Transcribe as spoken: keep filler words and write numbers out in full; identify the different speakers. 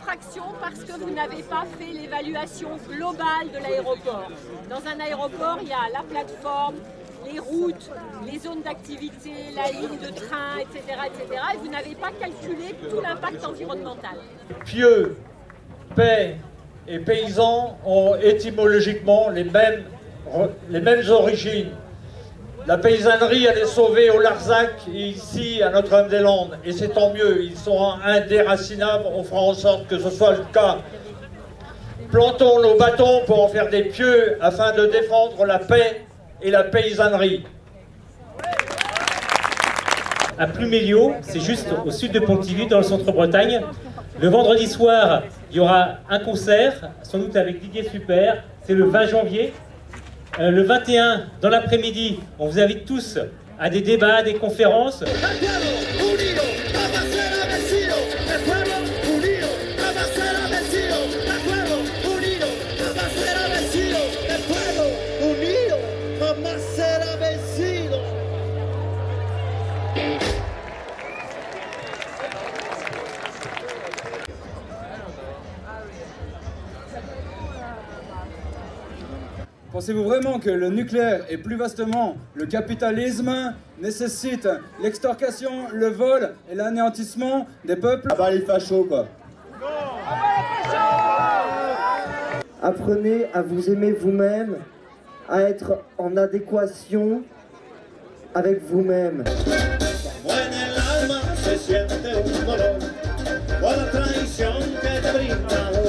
Speaker 1: infraction parce que vous n'avez pas fait l'évaluation globale de l'aéroport. Dans un aéroport, il y a la plateforme, les routes, les zones d'activité, la ligne de train, et cetera, et cetera. Et vous n'avez pas calculé tout l'impact environnemental.
Speaker 2: Pieux, paix et paysans ont étymologiquement les mêmes, les mêmes origines. La paysannerie, elle est sauvée au Larzac et ici à Notre-Dame-des-Landes. Et c'est tant mieux, ils sont indéracinables, on fera en sorte que ce soit le cas. Plantons nos bâtons pour en faire des pieux afin de défendre la paix et la paysannerie.
Speaker 3: À Pluméliau, c'est juste au sud de Pontivy, dans le centre-Bretagne. Le vendredi soir, il y aura un concert, sans doute avec Didier Super, c'est le vingt janvier. Euh, le vingt et un, dans l'après-midi, on vous invite tous à des débats, à des conférences.
Speaker 4: Pensez-vous vraiment que le nucléaire et plus vastement le capitalisme nécessite l'extorcation, le vol et l'anéantissement des peuples?
Speaker 5: Ah bah les fachos quoi.
Speaker 6: Apprenez à vous aimer vous-même, à être en adéquation avec vous-même.
Speaker 5: Se siente un dolor por la traición que te brinda